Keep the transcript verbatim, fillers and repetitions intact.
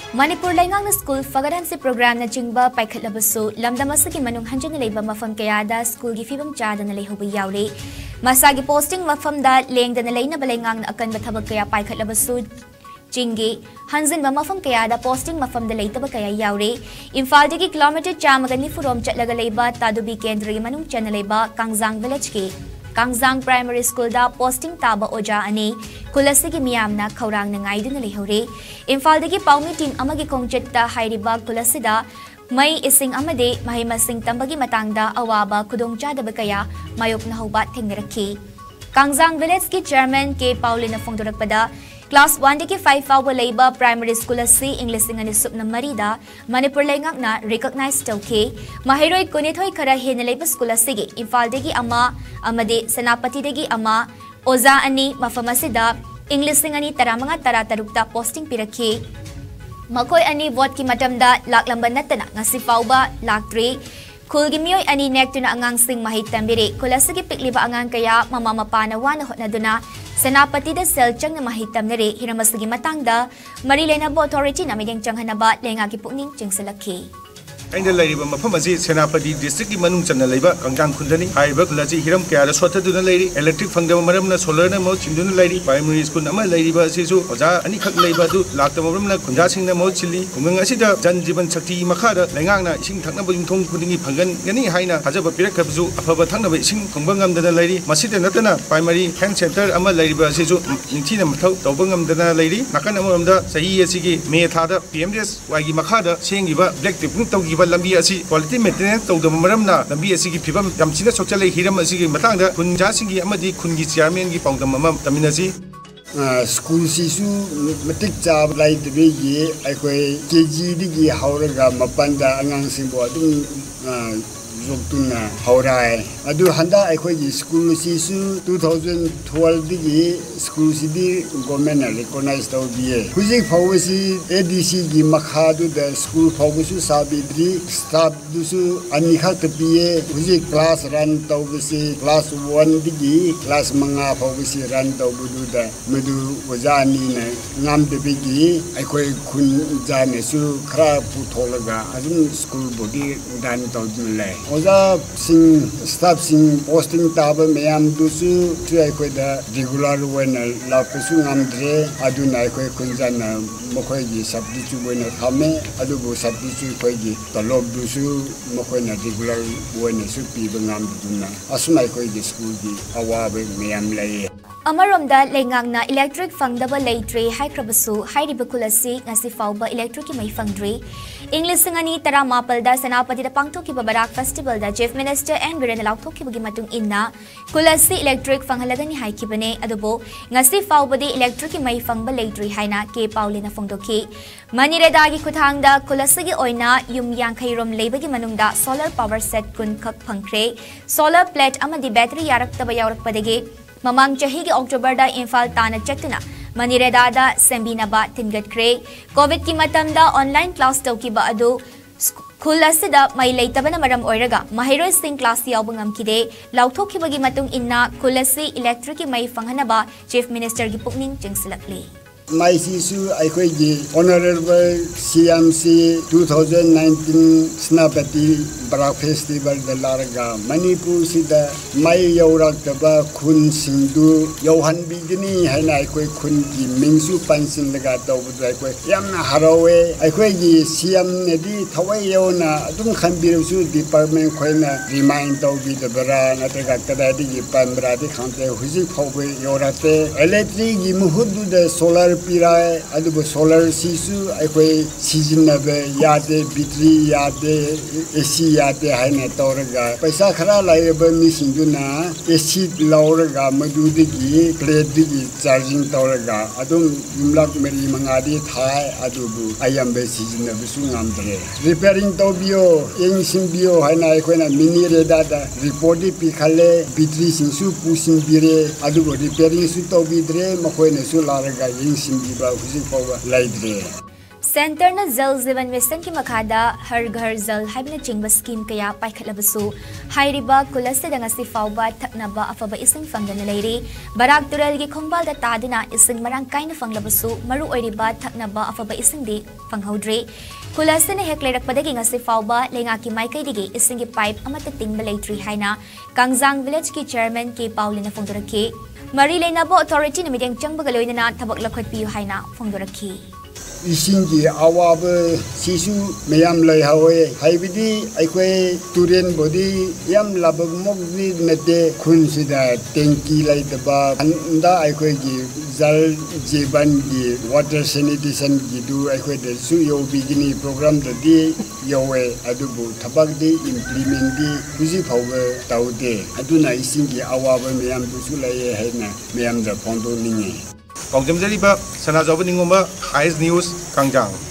Manipur Laingang School Fagaransi Program na Jingba Paikatlabasu, Lamdamasaki Manung Hanjan Labor Mafam Kayada, School Gifibam Chad and Lehobi Yauri. Masagi posting Mafam that laying the Nalena Balangang Akan Batabakaya Paikatlabasu. Jingi, Hansen Mafam Kayada posting Mafam the Late Bakaya Yauri. Infaldiki kilometer Chamagani Furom Chatlagaleba, Tadubi Kendri Manung Chanaleba, Kangjang Village Ki. Kangjang Primary School da posting taba oja ani kulasigi miyamna khaurang nangai dun lehore Imphal-dagi paumi team amagi kongchetta hairiba kulasida mai ising amade mahai masing tambagi matangda awaba khudongchadaba kaya mayok na hoba thengnarakhi Kangjang Village ki chairman ke Paulina Fongdorakpada Class one to five hour labor primary school si English ngani supna marida Manipur Laingak na recognized tawke mahiroi kunithoi khara hena labor school sige Imphal dagi ama amade Senapati dagi ama oza ani mafam asida English ngani taramanga tara tarukta posting pirakhi makoi ani vote ki matamda laklamban natana ngasi fauba laktre Kulgimyoy ani nekto na angang sing mahitambiri kulasigi pikliba angang kaya mamamapana wana hotnaduna Senapati da selchang na mahitam na re hiramasagi matangda Marilena Bo Authority na mideng changhanaba lengagi pukning jingsalaki. Ainda lariba mafam asi Senapati district ki manung channa laiba Kangjang khundani haiba kulaji hiram kaya swataduna lairi electric fangdama maramna solar na mo chinduna lairi primary school ama lairiba asisu oja ani khak laiba du laktama maramna khunja singna mo chili kungang asida jan jiban shakti makhada laingangna ising thakna ba yungthong khudingi phangan gani haina hajaba pirakhabsu afaba thakna ba ising khongba ngamdana lairi masida natana primary health center ama lairiba asisu ningthina mathau tawba ngamdana lairi nakan amaramda sahi asigi me thada P M D S wagi makhada sengiba black tipping tawgi lambi asi quality maintenance tawdama maramna lambi asigi phibam yamchina sokchala hiram asigi matangda kunja singi amadi khungi chairman gi pawdam amam taminasi school sisu matik chab lai de ye aikoi K G digi hauraga mapanda angang singbo adum Zoktuna Haurai. Adu handa aikoi school sisu two thousand twelve digi school sidi government recognized tau biye. Huji phawasi A D C gi makha du the school phawasi sabidri staff dusu ani khat biye. Huji class run tau bisi class one digi class manga phawasi run tau budu da medu wajani na ngam de bigi aikoi kun jane su khra pu tholaga adum school body dan tau le. Oza sing staff sing posting taba mayam dusu tu ai koi da regular wena la pesu ngamdre adu nai koi kunjana mokoi gi sabdi chu wena khame adu bo sabdi chu koi gi talob dusu mokoi na regular wena su pi bangam duna asunai koi gi school gi awabe mayam lai Amaromda Laingangna electric fangdaba leitre haikrabasu hairiba kulasi ngasi fauba electric ki mai fangdre English ngani tara mapalda Senapati da pangthoki babarak festival da Chief Minister and Biren lauthoki bagi matung inna kulasi electric fanghalagani haikibane adubo ngasi fauba de electric ki mai fangba leitre haina ke Paulina Fongdoki Manireda gi khuthangda kulasi gi oina yum yangkhairom leibagi manungda solar power set kun khak phangkre solar plate amadi battery yaraktaba yaurakpadagi Mamang chahi ki October da Imphal tana chatuna Manireda da sembinaba tingatkre COVID ki matamda online class tawki ba adu school asida mai leitaba na maram oiraga mahiro sing class yawbangam kide lauthoki bagi matung inna kulasi electric ki mai fanghanaba Chief Minister gi pukning jingsilakli My sisu aikoi gi honorable C M C twenty nineteen Senapati Bra Festival da larga Manipur sida mai yaurak taba khun singdu yauhan bigini haina aikoi khun gi mingsu pansin laga tawbu aikoi yamna harawe aikoi gi C M ne di thawai yauna adum khambirusu department khoina remind tawbi da bara nataga kada di panbra di khante huji phawbe yaurate electric gi muhudu da solar Pirai adubo solar sisu aikoi season na be yade battery yade A C yade haina tawraga paisa khara lai ba mi singduna A C lauraga madudigi plate digi charging tawraga adum imlak meri mangadi thai adubo ayambe season na bisu ngamdre repairing tawbio eng simbio haina aikoi na mini reda da report pi khale battery singsu pusin bire adubo repairing su tawbidre makoi na su laraga eng Simbiba, Centerna Jal Jeevan Mission ki makhada Har Ghar Jal haibna chingba scheme kaya paikhatlabasu hairiba kulasta danga si fawba thaknaba afaba ising fangdana leiri barak tural gi khongbal da taduna ising marang kaina fanglabasu maru oiriba thaknaba afaba ising di fanghaudre kulasta ne heklerak padagi ngasi fawba lenga ki maikai digi ising gi pipe amata tingba leitri haina Kangjang village ki chairman ki Paulina Fongdoraki Mari Lenabo authority na midang changba galoina tabak lakhot piu haina Fongdoraki Isingi awaba sisu mayam lay hawe haibidi aikwe turen body yam labag mogdi nade khun sida tenki lay daba anda aikwe gi jal jeban gi water sanitation gi du aikwe de su yo bigini program de di yowe adubu thabak di implement di kuji phawe taude aduna isingi awaba mayam du su lay haina mayam da phondo ninge Kongjam Jaliba, Sana Jobin Ningoma, Eyes News, Kangjang.